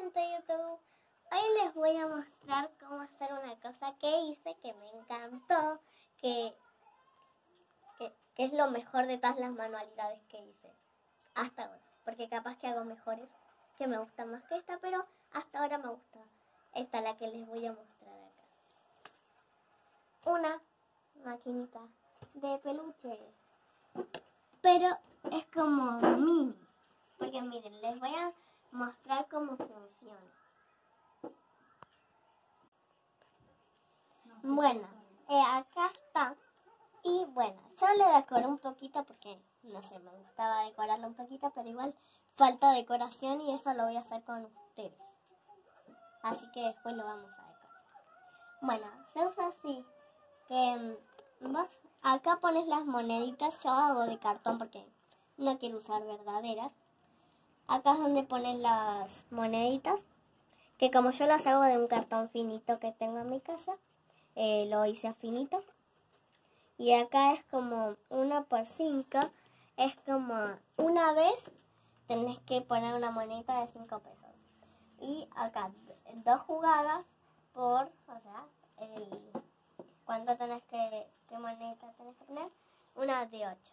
gente de YouTube. Hoy les voy a mostrar cómo hacer una cosa que hice, que me encantó, que es lo mejor de todas las manualidades que hice hasta ahora. Porque capaz que hago mejores, que me gustan más que esta, pero hasta ahora me gusta esta, la que les voy a mostrar acá. Una maquinita de peluche, pero es como mini. Porque miren, les voy a mostrar cómo funciona. Bueno, acá está. Y bueno, yo le decoré un poquito porque, no sé, me gustaba decorarlo un poquito, pero igual falta decoración y eso lo voy a hacer con ustedes. Así que después lo vamos a decorar. Bueno, se usa así, que vos acá pones las moneditas. Yo hago de cartón porque no quiero usar verdaderas. Acá es donde pones las moneditas, que como yo las hago de un cartón finito que tengo en mi casa, lo hice finito. Y acá es como 1 por 5, es como una vez tenés que poner una monedita de 5 pesos. Y acá 2 jugadas por, o sea, ¿cuánto tenés qué monedita tenés que poner? Una de 8.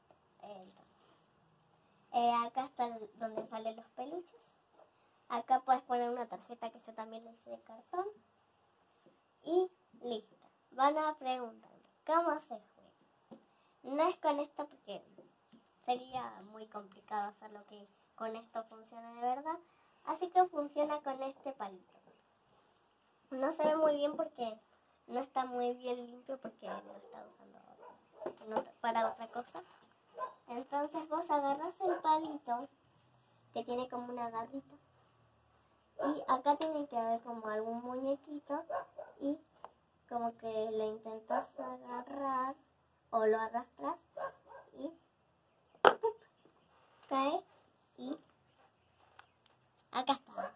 Acá está donde salen los peluches. Acá puedes poner una tarjeta que yo también le hice de cartón. Y listo. Van a preguntarme, ¿cómo se juega? No es con esto porque sería muy complicado hacer lo que con esto funciona de verdad. Así que funciona con este palito. No se ve muy bien porque no está muy bien limpio porque lo está usando para otra cosa. Entonces vos agarras el palito que tiene como una garrita. Y acá tiene que haber como algún muñequito y como que lo intentas agarrar o lo arrastras y ¡pup! Cae y acá está.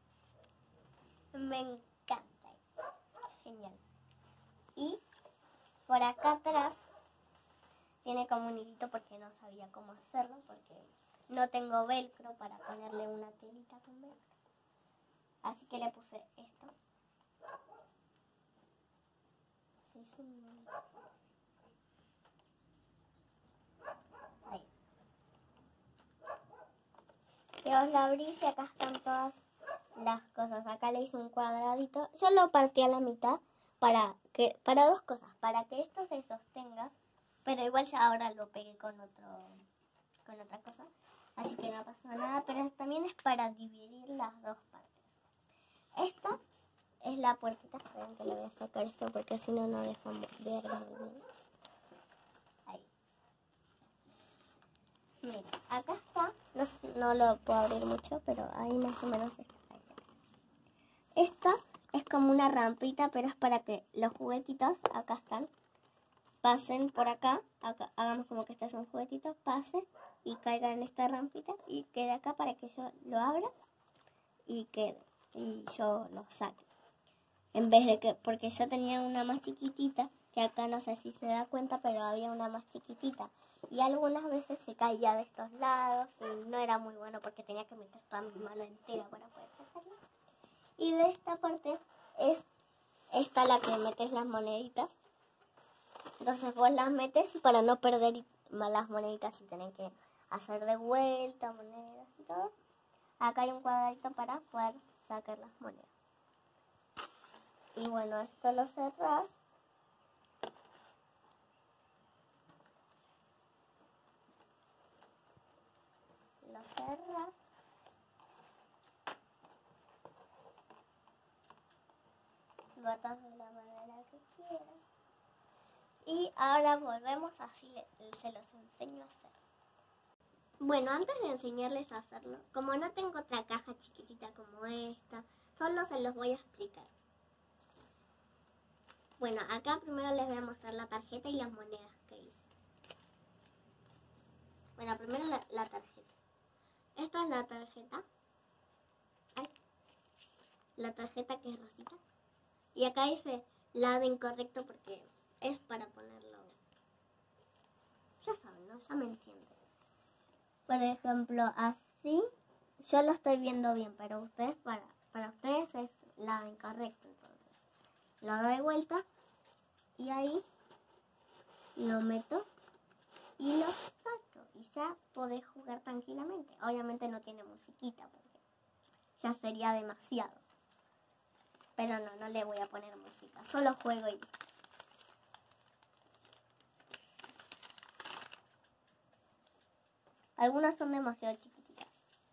Me encanta. Genial. Y por acá atrás tiene como un hilito porque no sabía cómo hacerlo, porque no tengo velcro para ponerle una telita con velcro. Así que le puse esto. Ahí. Y os lo abrí y acá están todas las cosas. Acá le hice un cuadradito. Yo lo partí a la mitad para 2 cosas. Para que esto se sostenga, pero igual ya ahora lo pegué con otra cosa. Así que no pasó nada, pero también es para dividir las 2 partes. Esta es la puertita. Esperen que le voy a sacar esto porque si no, no dejamos ver muy bien. Ahí. Mira, acá está. No lo puedo abrir mucho, pero ahí más o menos está. Esta es como una rampita, pero es para que los juguetitos, acá están, pasen por acá. Hagamos como que este es un juguetito, pase y caiga en esta rampita y quede acá para que yo lo abra y quede. Y yo lo saque. En vez de que, porque yo tenía una más chiquitita, que acá no sé si se da cuenta, pero había una más chiquitita. Y algunas veces se caía de estos lados y no era muy bueno porque tenía que meter toda mi mano entera para poder sacarla. Y de esta parte es esta la que metes las moneditas. Entonces vos las metes y para no perder las moneditas y tener que hacer de vuelta monedas y todo. Acá hay un cuadradito para poder sacar las monedas. Y bueno, esto lo cerrás. Lo cerrás. Lo atas de la manera que quieras. Y ahora volvemos así, se los enseño a hacer. Bueno, antes de enseñarles a hacerlo, como no tengo otra caja chiquitita como esta, solo se los voy a explicar. Bueno, acá primero les voy a mostrar la tarjeta y las monedas que hice. Bueno, primero la tarjeta. Esta es la tarjeta. Ay, la tarjeta que es rosita. Y acá dice lado incorrecto porque es para ponerlo. Ya saben, ¿no? Ya me entienden. Por ejemplo, así yo lo estoy viendo bien, pero ustedes para ustedes es la incorrecta. Entonces, lo doy vuelta y ahí lo meto y lo saco. Y ya podés jugar tranquilamente. Obviamente no tiene musiquita porque ya sería demasiado. Pero no le voy a poner música. Solo juego y... Algunas son demasiado chiquititas.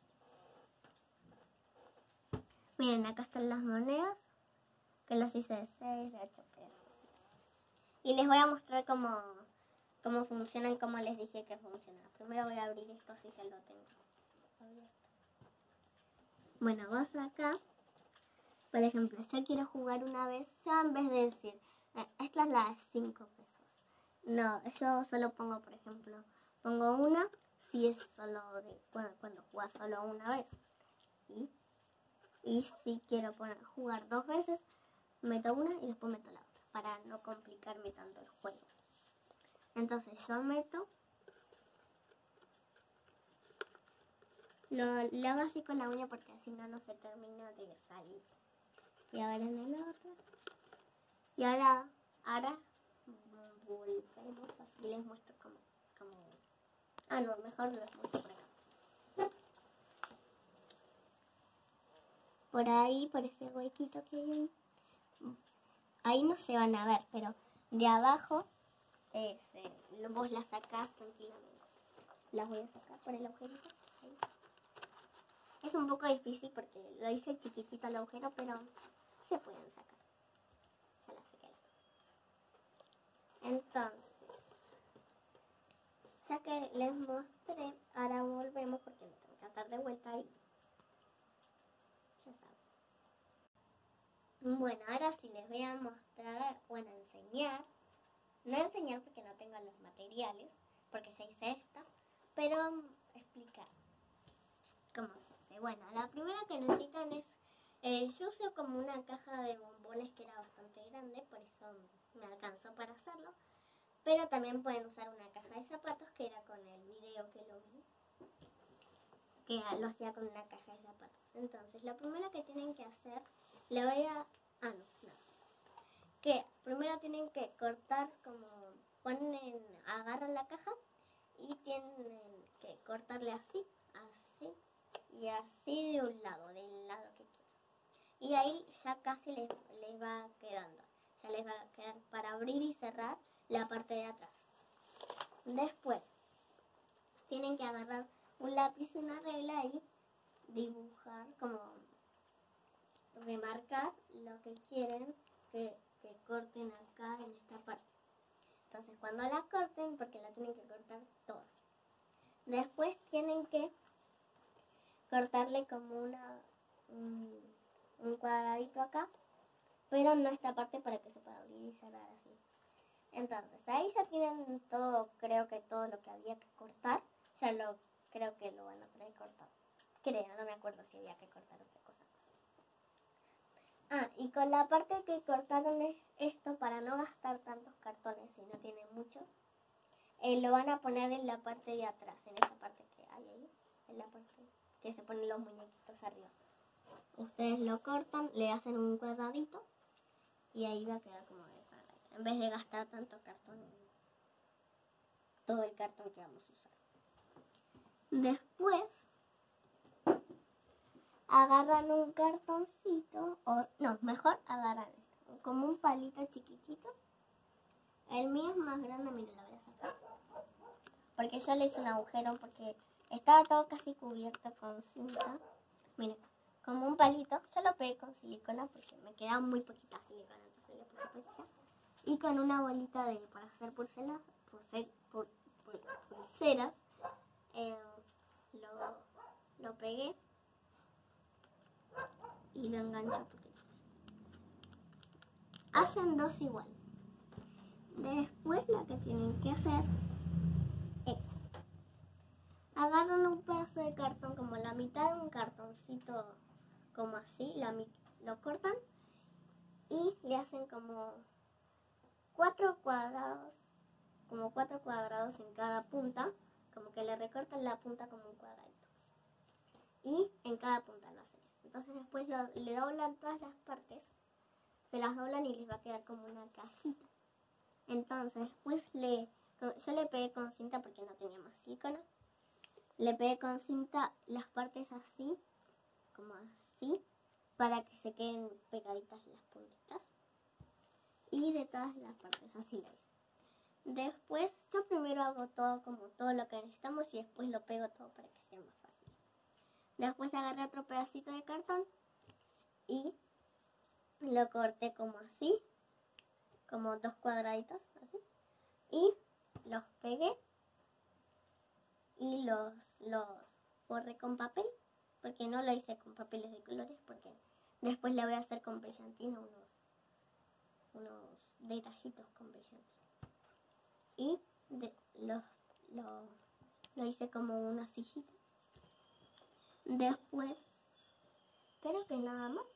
Miren, acá están las monedas. Que las hice de 6, de 8 pesos. Y les voy a mostrar cómo funcionan, como les dije que funciona. Primero voy a abrir esto si se lo tengo abierto. Bueno, vas acá. Por ejemplo, yo quiero jugar una vez, ya en vez de decir, esta es la de 5 pesos. No, yo solo pongo, por ejemplo, pongo una si es solo cuando juegas solo una vez. Y si quiero jugar 2 veces, meto una y después meto la otra, para no complicarme tanto el juego. Entonces yo meto, lo hago así con la uña porque así no se termina de salir. Y ahora en el otro. Y ahora volvemos, así les muestro como... Ah, no, mejor les muestro por acá. Por ahí, por ese huequito que hay ahí no se van a ver, pero de abajo vos las sacás tranquilamente. Las voy a sacar por el agujerito. Ahí. Es un poco difícil porque lo hice chiquitito el agujero, pero se pueden sacar. Se las saqué. Entonces, ya que les mostré, ahora volvemos porque me tengo que dar de vuelta ahí. Ya saben. Bueno, ahora sí les voy a mostrar, bueno, enseñar. No enseñar porque no tengo los materiales, porque ya hice esta, pero explicar cómo se hace. Bueno, la primera que necesitan es, yo uso como una caja de bombones que era bastante grande, por eso me alcanzó para hacerlo, pero también pueden usar una caja de zapatos, que era con el video que lo vi, que lo hacía con una caja de zapatos. Entonces, lo primero que tienen que hacer, le voy a... que primero tienen que cortar, como agarran la caja y tienen que cortarle así y así de un lado, del lado que quieran. Y ahí ya casi les va quedando. Ya les va a quedar para abrir y cerrar la parte de atrás. Después tienen que agarrar un lápiz y una regla y dibujar, como remarcar lo que quieren que corten acá en esta parte. Entonces cuando la corten, porque la tienen que cortar toda, después tienen que cortarle como un cuadradito acá, pero no esta parte, para que se pueda abrir y cerrar así. Entonces ahí ya tienen todo, creo que todo lo que había que cortar, creo que lo van a traer cortado. No me acuerdo si había que cortar otra cosa. Y con la parte que cortaron esto, para no gastar tantos cartones si no tienen muchos, lo van a poner en la parte de atrás, en esa parte que hay ahí, en la parte que se ponen los muñequitos arriba. Ustedes lo cortan, le hacen un cuadradito y ahí va a quedar como de cuadradito, en vez de gastar tanto cartón, todo el cartón que vamos a usar. Después agarran un cartoncito, mejor agarran esto, como un palito chiquitito. El mío es más grande, miren, lo voy a sacar, porque yo le hice un agujero porque estaba todo casi cubierto con cinta. Miren, como un palito, yo lo pegué con silicona porque me quedaba muy poquita silicona, entonces le puse poquita. Y con una bolita para hacer pulseras, lo pegué y lo engancho porque hacen dos iguales. Después lo que tienen que hacer es agarran un pedazo de cartón, como la mitad de un cartoncito, como así, lo cortan y le hacen como 4 cuadrados en cada punta, como que le recortan la punta como un cuadradito. y en cada punta lo hacen eso. Entonces después le doblan todas las partes, se las doblan y les va a quedar como una cajita. Entonces después yo le pegué con cinta porque no tenía más silicona. Le pegué con cinta las partes así, como así, para que se queden pegaditas las puntitas. Y de todas las partes así lo hice. Después yo primero hago todo lo que necesitamos y después lo pego todo para que sea más fácil. Después agarré otro pedacito de cartón y lo corté como así, como 2 cuadraditos así, y los pegué y los forré con papel, porque no lo hice con papeles de colores, porque después le voy a hacer con brillantina unos detallitos con brillantina. Y lo hice como una sillita. Después, creo que nada más.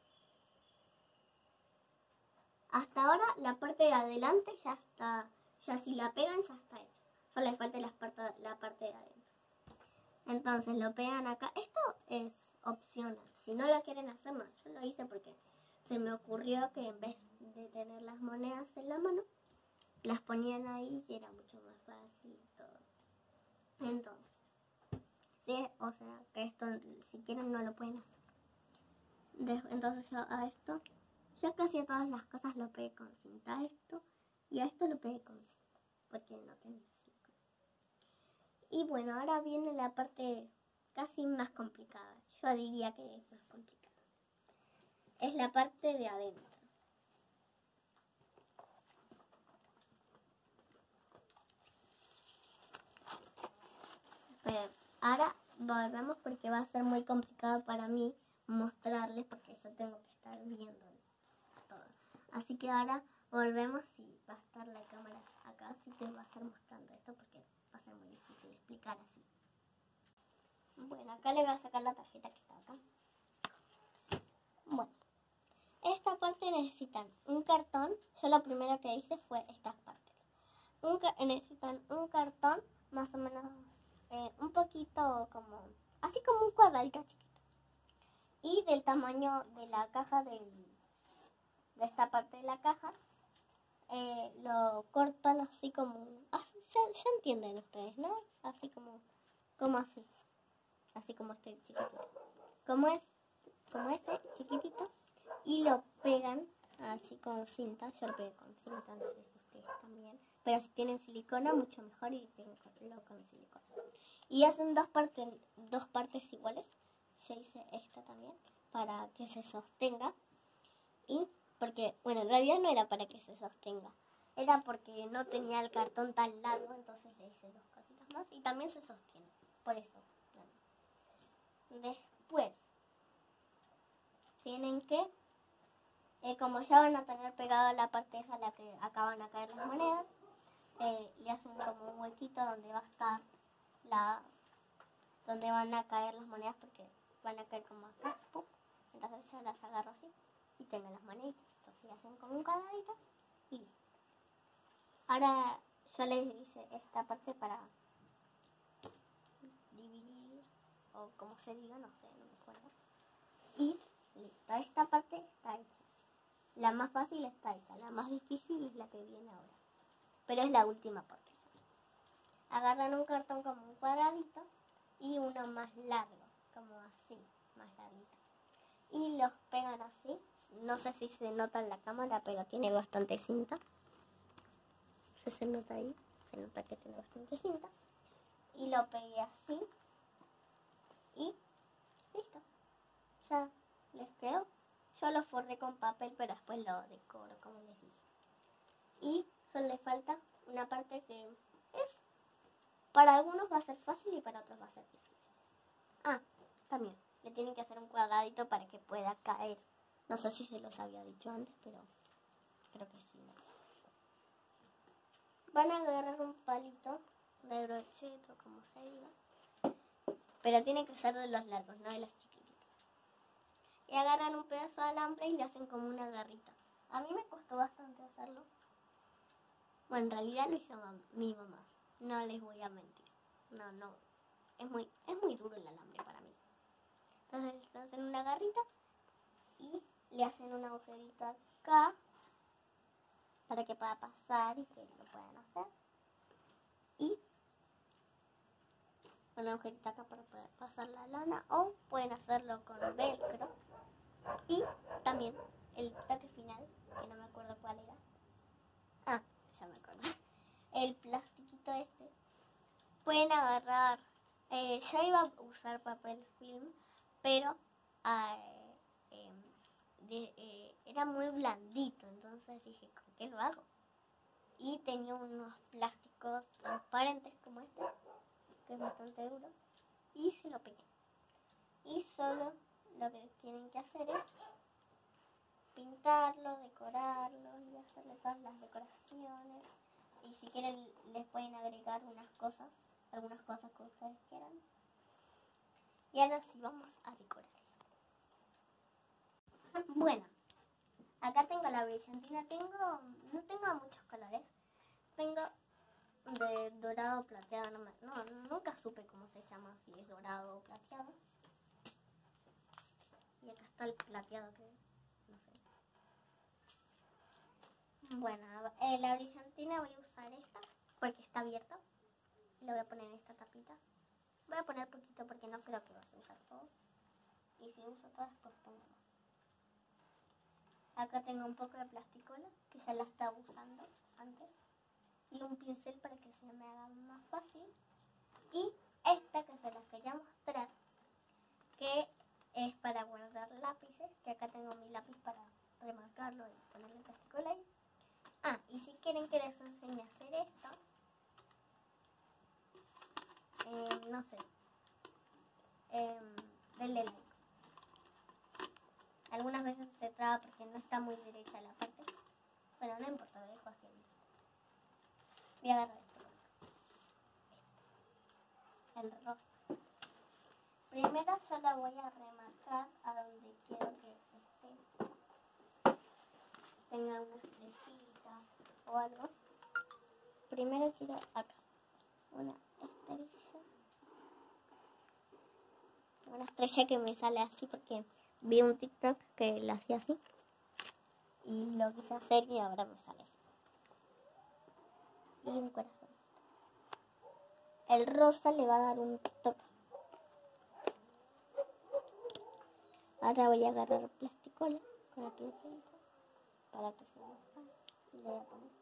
Hasta ahora la parte de adelante ya está, ya si la pegan ya está hecha. Solo le falta la parte de adentro. Entonces lo pegan acá. Esto es opcional. Si no lo quieren hacer, no. Yo lo hice porque se me ocurrió que en vez de tener las monedas en la mano, las ponían ahí y era mucho más fácil y todo. Entonces, sí, o sea, que esto si quieren no lo pueden hacer. Entonces yo a esto, yo casi a todas las cosas lo pegué con cinta a esto y a esto lo pegué con cinta porque no tenía cinta. Y bueno, ahora viene la parte casi más complicada. Yo diría que es más complicada. Es la parte de adentro. Pero ahora volvemos porque va a ser muy complicado para mí mostrarles porque yo tengo que estar viendo todo. Así que ahora volvemos y va a estar la cámara acá, así que va a estar mostrando esto porque va a ser muy difícil explicar así. Bueno, acá le voy a sacar la tarjeta que está acá. Bueno, esta parte necesitan un cartón. Yo lo primero que hice fue estas partes. Necesitan un cartón más o menos un poquito como, así como un cuadradito chiquito. Y del tamaño de la caja, de esta parte de la caja, lo cortan así como, ya entienden ustedes, ¿no? Así como así. Así como este chiquitito. Como ese chiquitito. Y lo pegan así con cinta. Yo lo pegué con cinta, no sé si ustedes también. Pero si tienen silicona, mucho mejor y peguenlo con silicona. Y hacen dos partes iguales. Yo hice esta también para que se sostenga. Y porque, bueno, en realidad no era para que se sostenga. Era porque no tenía el cartón tan largo, entonces le hice 2 cositas más. Y también se sostiene, por eso. Después, tienen que, como ya van a tener pegada la parte esa a la que acaban a caer las monedas, le hacen como un huequito donde va a estar donde van a caer las monedas porque van a caer como acá, ¡pum! Entonces yo las agarro así y tengo las moneditas. Entonces le hacen como un cuadradito y listo. Ahora yo les hice esta parte para dividir, o como se diga, no sé, no me acuerdo. Y listo, esta parte está hecha. La más fácil está hecha, la más difícil es la que viene ahora. Pero es la última parte. Agarran un cartón como un cuadradito y uno más largo, como así, más larguito. Y los pegan así. No sé si se nota en la cámara, pero tiene bastante cinta. Se nota ahí, se nota que tiene bastante cinta. Y lo pegué así. Y listo. Ya les quedó. Yo lo forré con papel, pero después lo decoro, como les dije. Y solo le falta una parte que es, para algunos va a ser fácil y para otros va a ser difícil. También le tienen que hacer un cuadradito para que pueda caer. No sé si se los había dicho antes, pero creo que sí. ¿No? Van a agarrar un palito de brocheta, como se diga, pero tiene que ser de los largos, no de los chiquititos. Y agarran un pedazo de alambre y le hacen como una garrita. A mí me costó bastante hacerlo. Bueno, en realidad lo hizo mi mamá. No les voy a mentir. No. Es muy duro el alambre para mí. Entonces hacen una garrita y le hacen un agujerito acá para que pueda pasar y que lo puedan hacer. Y un agujerito acá para poder pasar la lana, o pueden hacerlo con velcro. Y también el toque final, que no me acuerdo cuál era. Ah, ya me acuerdo. El plastiquito este. Pueden agarrar. Yo iba a usar papel film, pero era muy blandito, entonces dije, ¿con qué lo hago? Y tenía unos plásticos transparentes como este, que es bastante duro, y se lo pegué. Y solo lo que tienen que hacer es pintarlo, decorarlo y hacerle todas las decoraciones. Y si quieren les pueden agregar algunas cosas que ustedes quieran. Y ahora sí vamos a decorar. Bueno, acá tengo la brillantina. No tengo muchos colores. Tengo de dorado, plateado. Nunca supe cómo se llama, si es dorado o plateado. Y acá está el plateado, que no sé. Bueno, la brillantina voy a usar esta porque está abierta. Le voy a poner esta tapita. Voy a poner poquito porque no creo que vas a usar todo. Y si uso todas, pues pongo más. Acá tengo un poco de plasticola, que ya la estaba usando antes. Y un pincel para que se me haga más fácil. Y esta que se las quería mostrar, que es para guardar lápices. Que acá tengo mi lápiz para remarcarlo y ponerle plasticola ahí. Ah, y si quieren que les enseñe a hacer esto, no sé, denle like. Algunas veces se traba porque no está muy derecha la parte. Bueno, no importa, lo dejo así. Voy a agarrar esto. El rosa. Primero yo la voy a remarcar a donde quiero que esté. Tenga unas estrellitas o algo. Primero quiero acá una estrella. Una estrella que me sale así porque vi un TikTok que la hacía así. Y lo quise hacer y ahora me sale así. Y un corazón. El rosa le va a dar un toque. Ahora voy a agarrar plasticola con la pincita para que sea más fácil. Y le voy a poner.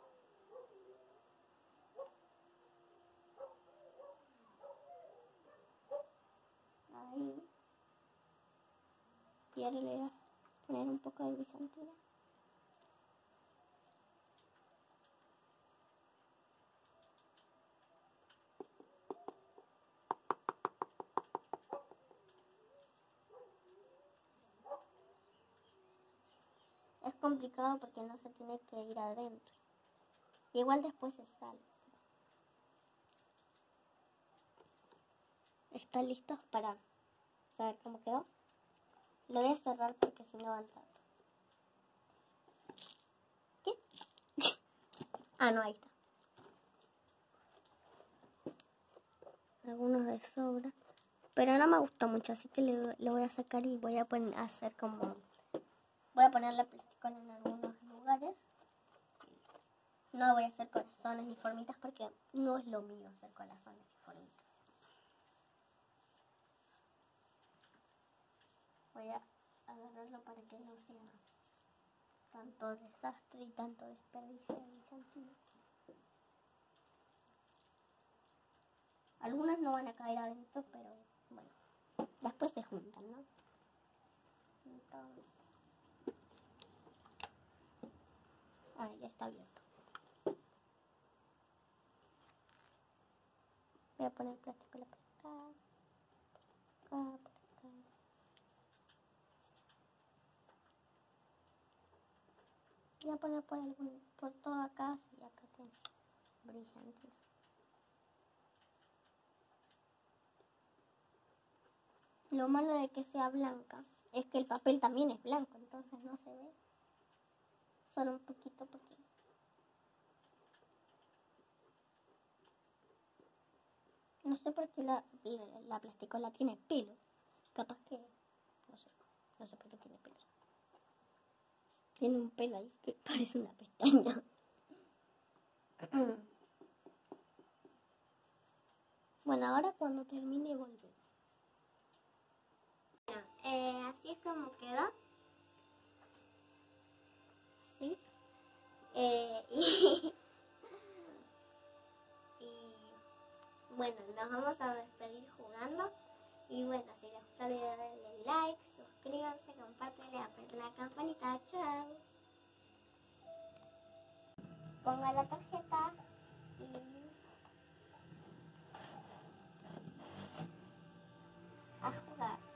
Ahí. Y ahora le voy a poner un poco de brillantina. Es complicado porque no se tiene que ir adentro. Igual después se sale. ¿Están listos para saber cómo quedó? Lo voy a cerrar porque si no va a entrar. ¿Qué? Ah, no, ahí está. Algunos de sobra. Pero no me gustó mucho, así que lo voy a sacar y voy a hacer como... Voy a ponerle plástico en algunos lugares. No voy a hacer corazones ni formitas porque no es lo mío hacer corazones y formitas. Voy a agarrarlo para que no sea tanto desastre y tanto desperdicio de brillantina. Algunas no van a caer adentro, pero bueno, después se juntan, ¿no? Entonces... Ah, ya está abierto. Voy a poner plástico por acá, por acá, por acá. Voy a poner por todo acá, y acá tengo brillantina. Lo malo de que sea blanca es que el papel también es blanco, entonces no se ve. Solo un poquito porque... No sé por qué la plasticola tiene pelo, capaz que, no sé por qué tiene pelos. Tiene un pelo ahí que parece una pestaña. Bueno, ahora cuando termine volvemos. Bueno, así es como quedó. ¿Sí? Y bueno, nos vamos a despedir jugando. Y bueno, si les gustó el video denle like, suscríbanse, compártanle, aprieten la campanita. Chao. Pongo la tarjeta y a jugar.